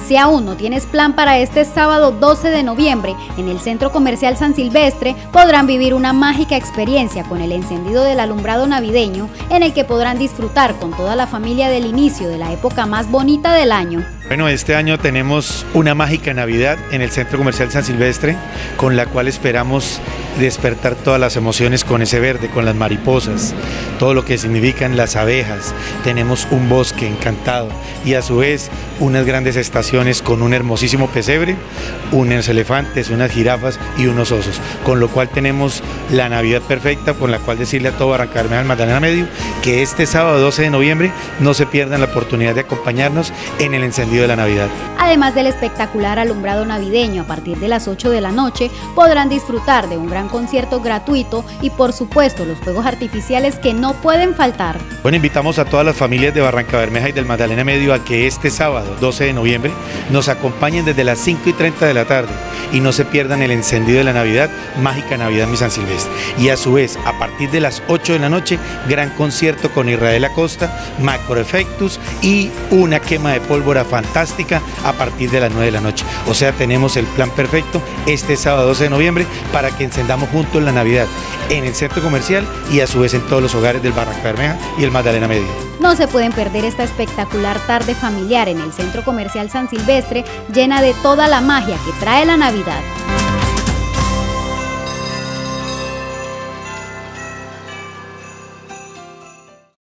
Si aún no tienes plan para este sábado 12 de noviembre, en el Centro Comercial San Silvestre podrán vivir una mágica experiencia con el encendido del alumbrado navideño, en el que podrán disfrutar con toda la familia del inicio de la época más bonita del año. Bueno, este año tenemos una mágica Navidad en el Centro Comercial San Silvestre, con la cual esperamos despertar todas las emociones con ese verde, con las mariposas, todo lo que significan las abejas. Tenemos un bosque encantado y a su vez unas grandes estaciones con un hermosísimo pesebre, unos elefantes, unas jirafas y unos osos, con lo cual tenemos la Navidad perfecta, con la cual decirle a todo Barrancabermeja del Magdalena Medio que este sábado 12 de noviembre no se pierdan la oportunidad de acompañarnos en el encendido de la Navidad. Además del espectacular alumbrado navideño, a partir de las 8 de la noche podrán disfrutar de un gran concierto gratuito y por supuesto los fuegos artificiales que no pueden faltar. Bueno, invitamos a todas las familias de Barrancabermeja y del Magdalena Medio a que este sábado 12 de noviembre nos acompañen desde las 5:30 de la tarde y no se pierdan el encendido de la Navidad, Mágica Navidad Mi San Silvestre. Y a su vez, a partir de las 8 de la noche, gran concierto con Israel Acosta, Macroefectus y una quema de pólvora fantástica a partir de las 9 de la noche. O sea, tenemos el plan perfecto este sábado 12 de noviembre para que encendamos juntos la Navidad en el centro comercial y a su vez en todos los hogares del Barrancabermeja y el Magdalena Medio. No se pueden perder esta espectacular tarde familiar en el Centro Comercial San Silvestre, llena de toda la magia que trae la Navidad.